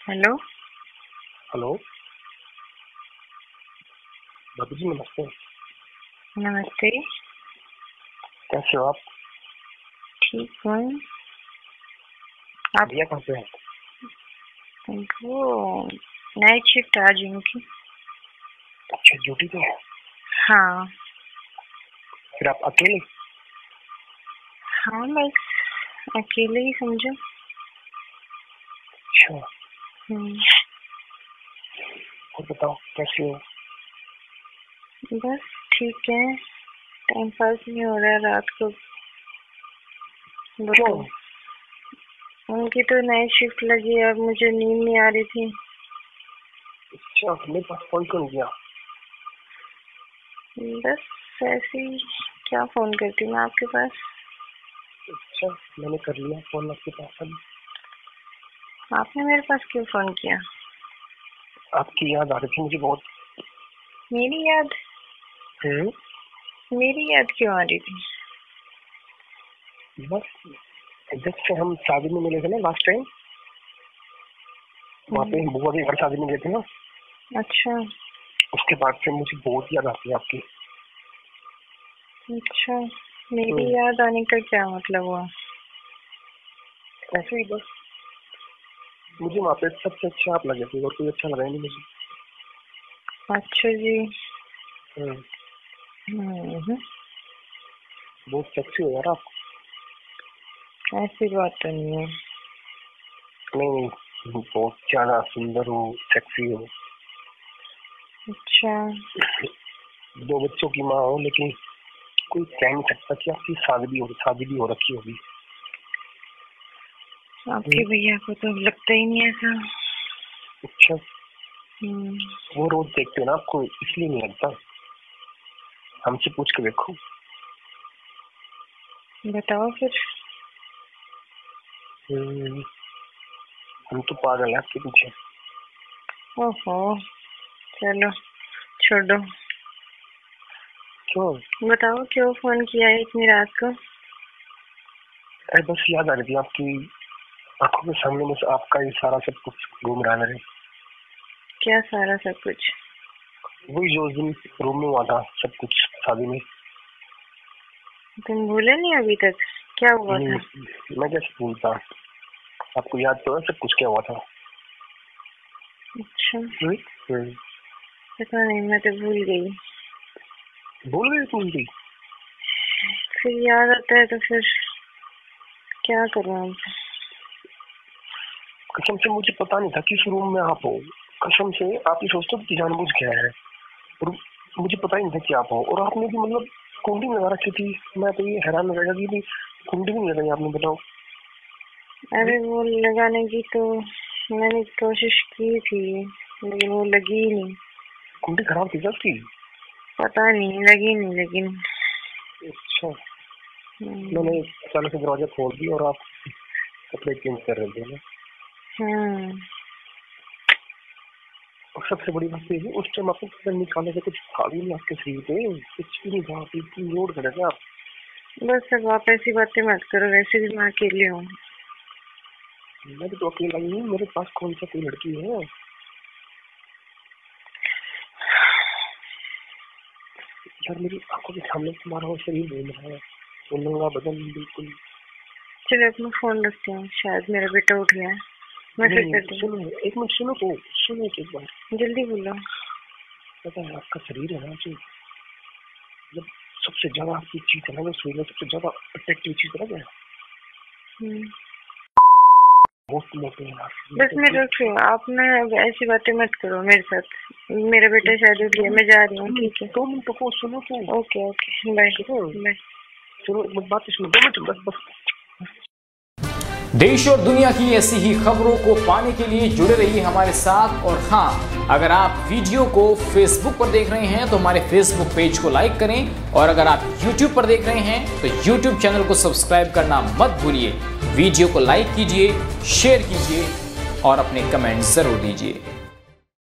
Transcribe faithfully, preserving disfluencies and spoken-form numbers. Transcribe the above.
Hello. Hello भाभी जी, नमस्ते। नमस्ते। कैसे हो आप? ठीक हूँ। आप? भैया कहाँ पे हैं? वो नाइट शिफ्ट आज उनकी। अच्छा, ड्यूटी पे है? हाँ। फिर आप अकेले? हाँ, बस अकेले ही समझो। अच्छा। हम्म। और बताओ कैसे हो? बस ठीक है, टाइम पास नहीं हो रहा है रात को। क्यों? उनकी तो नाइट शिफ्ट लगी, अब मुझे नींद नहीं आ रही थी। अच्छा, मेरे पास फोन क्यों नहीं किया? बस ऐसे ही, क्या फोन करती मैं आपके पास। अच्छा, मैंने कर लिया फोन आपके पास। अब आपने मेरे पास क्यों फोन किया? आपकी याद आ रही थी मुझे बहुत। मेरी याद? हम्म। मेरी याद क्यों आ रही थी? बस जब से हम शादी में मिले थे ना लास्ट टाइम, वहाँ पे बुआ के घर शादी में गए थे ना। अच्छा। उसके बाद से मुझे बहुत याद आती है आपकी। अच्छा, मेरी याद आने का क्या मतलब हुआ? ऐसे ही बस, मुझे वहाँ पे सबसे अच्छा आप लगे थे और कोई अच्छा लगा नहीं मुझे। अच्छा जी। हम्म। हम्म। बहुत सेक्सी हो यार आप। ऐसी बात तो नहीं है। नहीं नहीं, बहुत ज्यादा सुंदर हो, सेक्सी हो। अच्छा। दो बच्चों की माँ हो, लेकिन कोई कह नहीं सकता कि आपकी शादी भी हो शादी भी हो रखी होगी। आपके भैया को तो लगता ही नहीं ऐसा। अच्छा। हम्म। वो रोज देखते हो ना आपको, इसलिए नहीं लगता। हमसे पूछ के देखो। बताओ फिर। हम तो पागल हैं आपके पीछे। ओहो, चलो छोड़ो। क्यों? बताओ क्यों फोन किया है इतनी रात को? अरे बस याद आ रही थी आपकी। आंखों के सामने बस आपका ही सारा सब कुछ घूम रहा है। क्या सारा सब कुछ? वही जो उस दिन रूम में हुआ था सब कुछ शादी में। तुम भूले नहीं अभी तक क्या हुआ था? मैं कैसे भूलता, आपको याद तो है सब कुछ क्या हुआ था। अच्छा। हुँ? हुँ। पता नहीं, मैं तो भूल गई। भूल गई तुम भी? फिर याद आता है तो फिर क्या करूँ अब? कसम से मुझे पता नहीं था कि इस रूम में आप हो। कसम से आप ही सोचते हो कि जानबूझ के है, और मुझे पता ही नहीं था कि आप हो। और आपने भी मतलब कुंडी लगा रखी थी। मैं तो ये हैरान हो गया कि कुंडी भी नहीं लगाई आपने, बताओ। अरे वो लगाने की तो मैंने कोशिश की थी, लेकिन वो लगी ही नहीं। कुंडी खराब थी क्या उसकी? पता नहीं, लगी नहीं लेकिन। अच्छा। मैंने अचानक से दरवाजा खोल दिया और आप कपड़े चेंज कर रहे थे ना। हम्म। और सबसे बड़ी बात ये है, उस टाइम आपको कपड़े निकालने से कुछ था भी नहीं आपके शरीर पे, कुछ भी नहीं था। आप इतनी लोड कर रहे आप। बस अब आप ऐसी बातें मत करो, वैसे भी मैं अकेली हूँ। मैं तो अकेला ही हूँ, मेरे पास कौन सा कोई लड़की है। यार मेरी आंखों के सामने तुम्हारा वो शरीर घूम रहा है, उनका बदन बिल्कुल। चलो अपना फोन रखते हैं, शायद मेरा बेटा उठ गया है। मैं फिर कर दूँ। सुनो एक मिनट, सुनो तो सुनो एक बार, जल्दी बोलो। पता है आपका शरीर है ना जो, जब सबसे ज्यादा आपकी चीज है ना, वो शरीर में सबसे ज्यादा अट्रैक्टिव चीज है ना, बहुत मोटे हैं आप। बस मैं रखो, आप ना ऐसी बातें मत करो मेरे साथ। मेरा बेटा शायद उठ गया, मैं जा रही हूँ। ठीक है, दो मिनट को सुनो तो। Okay okay, bye bye. सुनो बात सुनो, दो मिनट बस बस। देश और दुनिया की ऐसी ही खबरों को पाने के लिए जुड़े रहिए हमारे साथ। और हाँ, अगर आप वीडियो को फेसबुक पर देख रहे हैं तो हमारे फेसबुक पेज को लाइक करें, और अगर आप यूट्यूब पर देख रहे हैं तो यूट्यूब चैनल को सब्सक्राइब करना मत भूलिए। वीडियो को लाइक कीजिए, शेयर कीजिए और अपने कमेंट जरूर दीजिए।